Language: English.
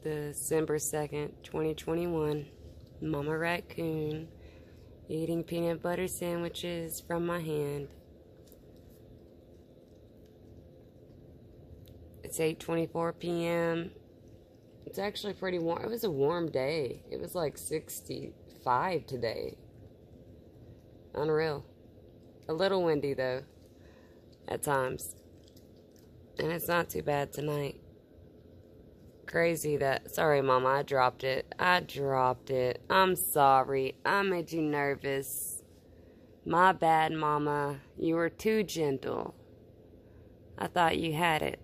December 2nd, 2021. Mama Raccoon eating peanut butter sandwiches from my hand. It's 8:24 p.m. It's actually pretty warm. It was a warm day. It was like 65 today. Unreal. A little windy though, at times. And it's not too bad tonight. Crazy that... Sorry, Mama, I dropped it. I'm sorry. I made you nervous. My bad, Mama. You were too gentle. I thought you had it.